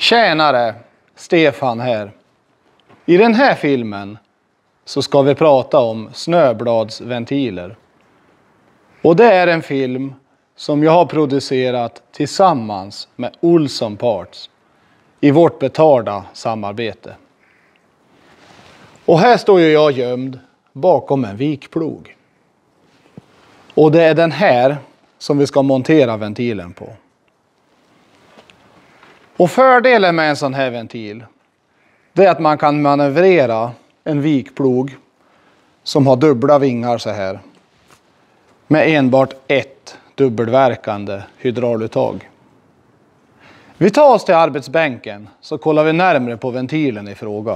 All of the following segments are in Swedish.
Tjänare, Stefan här. I den här filmen så ska vi prata om snöbladsventiler. Och det är en film som jag har producerat tillsammans med Olsson Parts i vårt betalda samarbete. Och här står ju jag gömd bakom en vikplog. Och det är den här som vi ska montera ventilen på. Och fördelen med en sån här ventil, det är att man kan manövrera en vikplog som har dubbla vingar så här med enbart ett dubbelverkande hydrauluttag. Vi tar oss till arbetsbänken så kollar vi närmare på ventilen i fråga.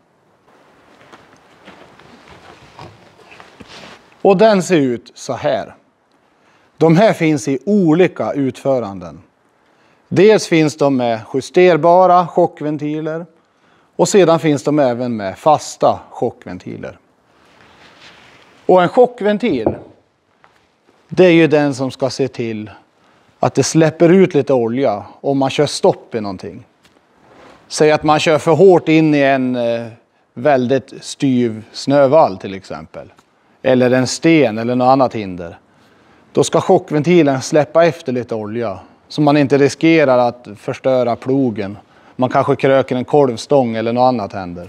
Och den ser ut så här. De här finns i olika utföranden. Dels finns de med justerbara chockventiler och sedan finns de även med fasta chockventiler. Och en chockventil, det är ju den som ska se till att det släpper ut lite olja om man kör stopp i någonting. Säg att man kör för hårt in i en väldigt styv snövall till exempel. Eller en sten eller något annat hinder. Då ska chockventilen släppa efter lite olja. Så man inte riskerar att förstöra plogen. Man kanske kröker en kolvstång eller något annat händer.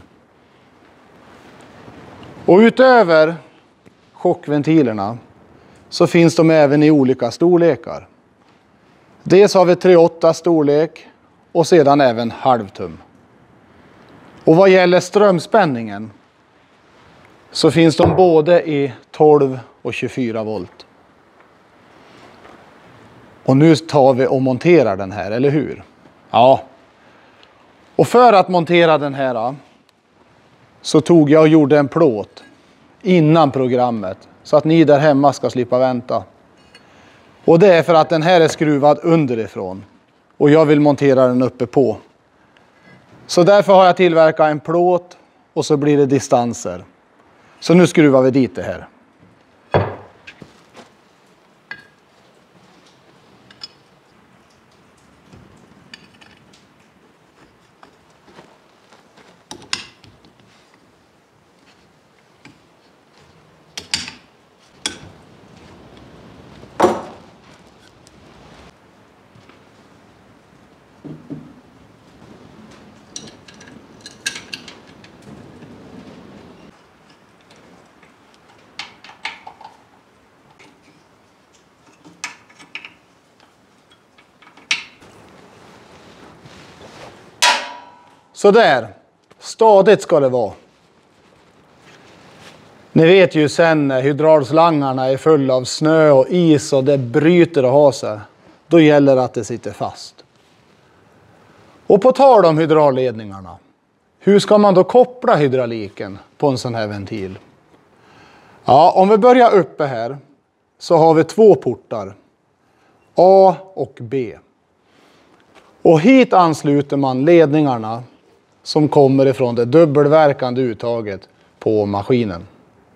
Och utöver chockventilerna så finns de även i olika storlekar. Dels har vi 3/8 storlek och sedan även halvtum. Och vad gäller strömspänningen så finns de både i 12 och 24 volt. Och nu tar vi och monterar den här, eller hur? Ja. Och för att montera den här så tog jag och gjorde en plåt innan programmet. Så att ni där hemma ska slippa vänta. Och det är för att den här är skruvad underifrån. Och jag vill montera den uppe på. Så därför har jag tillverkat en plåt och så blir det distanser. Så nu skruvar vi dit det här. Så där, stadigt ska det vara. Ni vet ju sen när hydraulslangarna är fulla av snö och is och det bryter och har sig. Då gäller det att det sitter fast. Och på tal om hydraulledningarna. Hur ska man då koppla hydrauliken på en sån här ventil? Ja, om vi börjar uppe här så har vi 2 portar. A och B. Och hit ansluter man ledningarna som kommer ifrån det dubbelverkande uttaget på maskinen.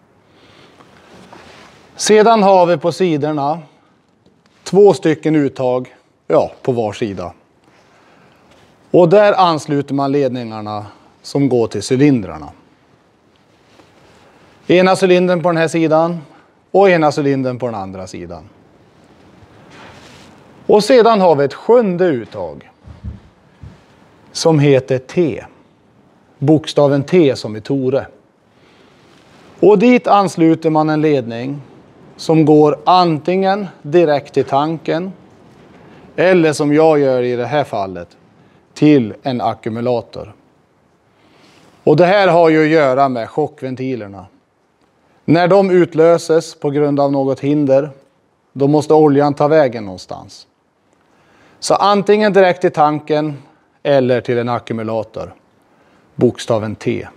Sedan har vi på sidorna 2 stycken uttag på var sida. Och där ansluter man ledningarna som går till cylindrarna. Ena cylindern på den här sidan och ena cylindern på den andra sidan. Och sedan har vi ett 7:e uttag som heter T. Bokstaven T som i Tore. Och dit ansluter man en ledning som går antingen direkt till tanken eller som jag gör i det här fallet till en ackumulator. Och det här har ju att göra med chockventilerna. När de utlöses på grund av något hinder, då måste oljan ta vägen någonstans. Så antingen direkt till tanken eller till en ackumulator. Bokstaven T.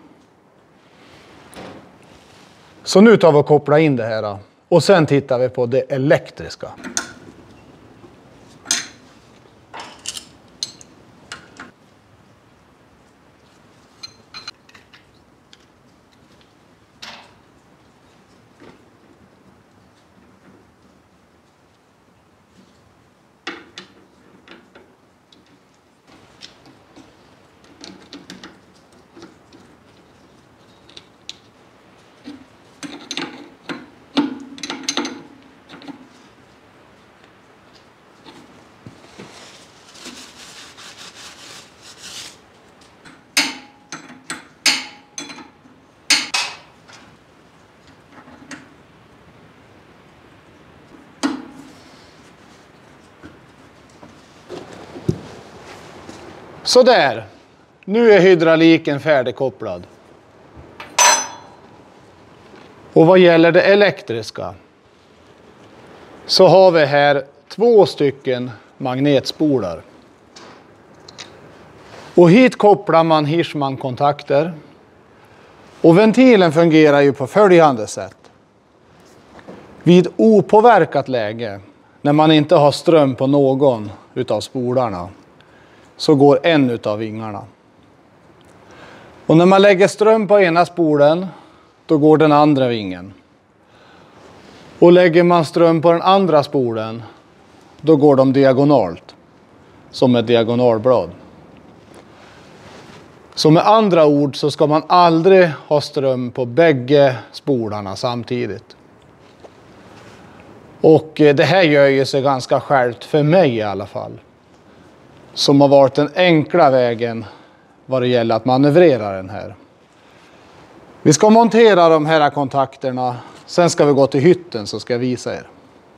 Så nu tar vi och kopplar in det här och sen tittar vi på det elektriska. Så där. Nu är hydrauliken färdigkopplad. Och vad gäller det elektriska så har vi här 2 stycken magnetspolar. Och hit kopplar man Hirschman-kontakter. Och ventilen fungerar ju på följande sätt. Vid opåverkat läge, när man inte har ström på någon utav spolarna, så går en utav vingarna. Och när man lägger ström på ena spolen, då går den andra vingen. Och lägger man ström på den andra spolen, då går de diagonalt, som ett diagonalblad. Så med andra ord så ska man aldrig ha ström på bägge spolarna samtidigt. Och det här gör ju sig ganska självt för mig i alla fall. Som har varit den enkla vägen vad det gäller att manövrera den här. Vi ska montera de här kontakterna. Sen ska vi gå till hytten så ska jag visa er.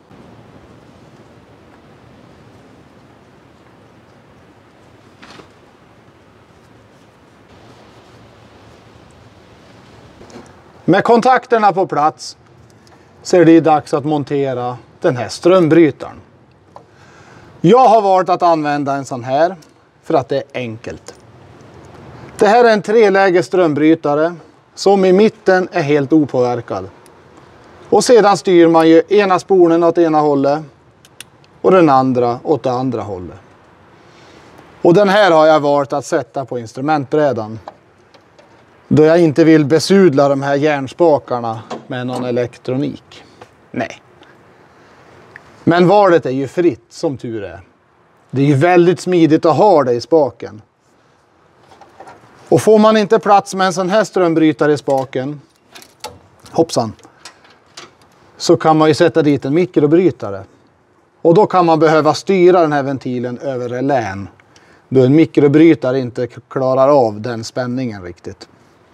Med kontakterna på plats så är det dags att montera den här strömbrytaren. Jag har valt att använda en sån här för att det är enkelt. Det här är en 3-läges strömbrytare som i mitten är helt opåverkad. Och sedan styr man ju ena spolen åt ena hållet och den andra åt det andra hållet. Och den här har jag valt att sätta på instrumentbrädan, då jag inte vill besudla de här järnspakarna med någon elektronik. Nej. Men valet är ju fritt som tur är. Det är ju väldigt smidigt att ha det i spaken. Och får man inte plats med en sån här strömbrytare i spaken, hoppsan, så kan man ju sätta dit en mikrobrytare. Och då kan man behöva styra den här ventilen över relän, då en mikrobrytare inte klarar av den spänningen riktigt.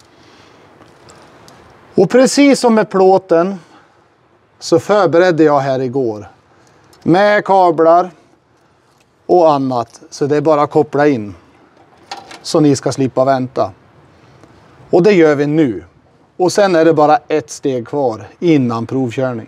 Och precis som med plåten så förberedde jag här igår med kablar och annat, så det är bara att koppla in så ni ska slippa vänta. Och det gör vi nu. Och sen är det bara ett steg kvar innan provkörning.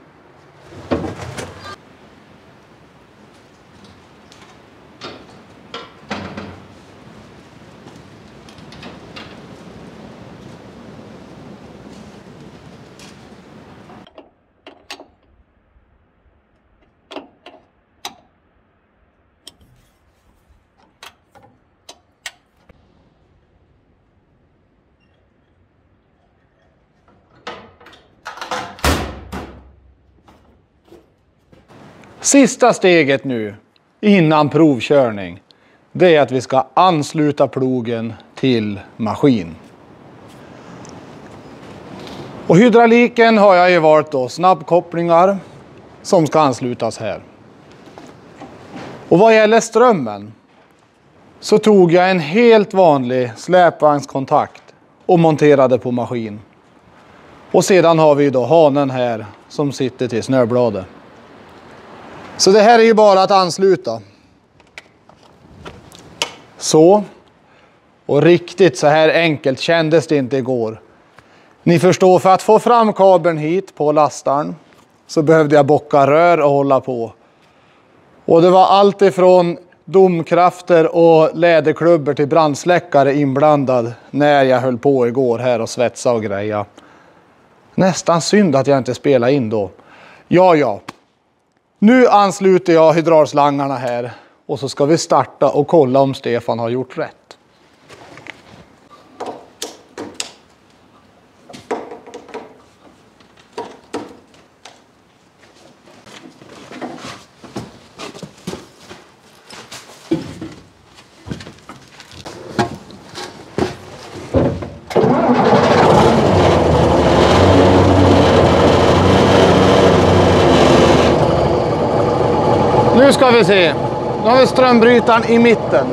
Sista steget nu innan provkörning, det är att vi ska ansluta plogen till maskin. Och hydrauliken har jag ju valt då snabbkopplingar som ska anslutas här. Och vad gäller strömmen så tog jag en helt vanlig släpvagnskontakt och monterade på maskin. Och sedan har vi då hanen här som sitter till snöbladet. Så det här är ju bara att ansluta. Så. Och riktigt så här enkelt kändes det inte igår. Ni förstår, för att få fram kabeln hit på lastaren så behövde jag bocka rör och hålla på. Och det var allt ifrån domkrafter och läderklubbor till brandsläckare inblandad när jag höll på igår här och svetsa och greja. Nästan synd att jag inte spelade in då. Ja. Nu ansluter jag hydraulslangarna här och så ska vi starta och kolla om Stefan har gjort rätt. Nu ska vi se. Nu har vi strömbrytaren i mitten.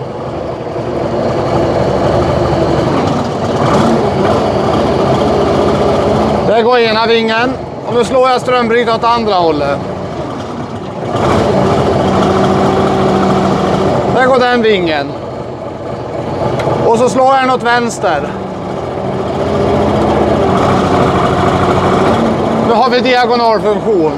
Där går ena vingen. Och nu slår jag strömbrytaren åt andra hållet. Där går den vingen. Och så slår jag den åt vänster. Nu har vi diagonalfunktion.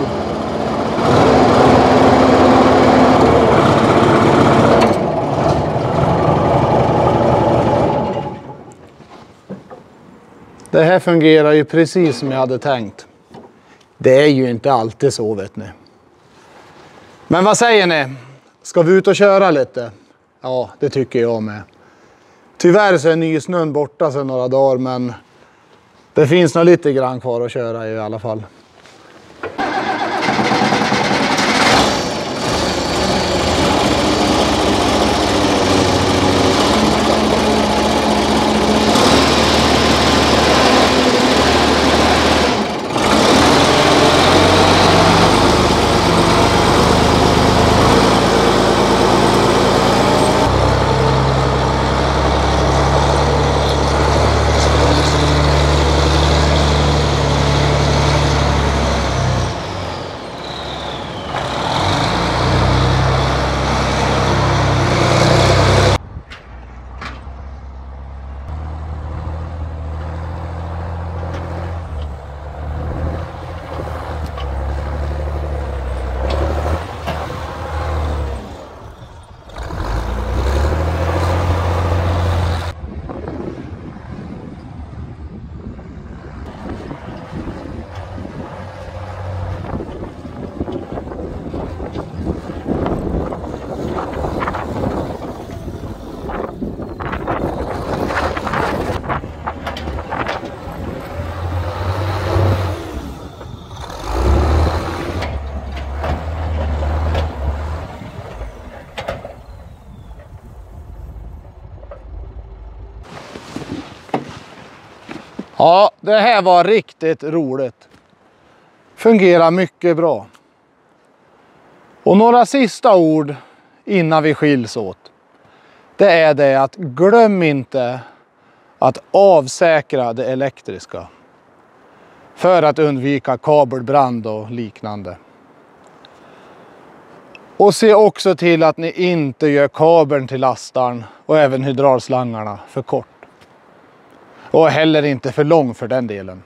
Det här fungerar ju precis som jag hade tänkt. Det är ju inte alltid så, vet ni. Men vad säger ni? Ska vi ut och köra lite? Ja, det tycker jag med. Tyvärr så är nysnön borta sedan några dagar, men det finns nog lite grann kvar att köra i alla fall. Ja, det här var riktigt roligt. Fungerar mycket bra. Och några sista ord innan vi skiljs åt. Det är det att glöm inte att avsäkra det elektriska. För att undvika kabelbrand och liknande. Och se också till att ni inte gör kabeln till lastaren och även hydraulslangarna för kort. Och heller inte för lång för den delen.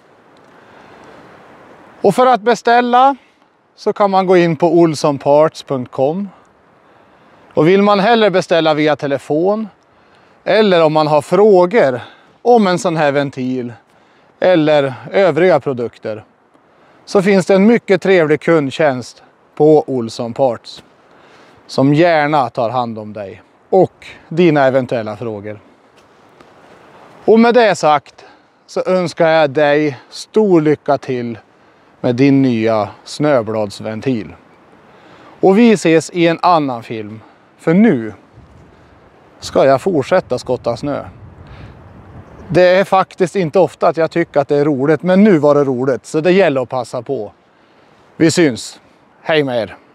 Och för att beställa så kan man gå in på olssonparts.com. Och vill man hellre beställa via telefon eller om man har frågor om en sån här ventil eller övriga produkter, så finns det en mycket trevlig kundtjänst på Olsson Parts som gärna tar hand om dig och dina eventuella frågor. Och med det sagt så önskar jag dig stor lycka till med din nya snöbladsventil. Och vi ses i en annan film, för nu ska jag fortsätta skotta snö. Det är faktiskt inte ofta att jag tycker att det är roligt, men nu var det roligt så det gäller att passa på. Vi syns. Hej med er!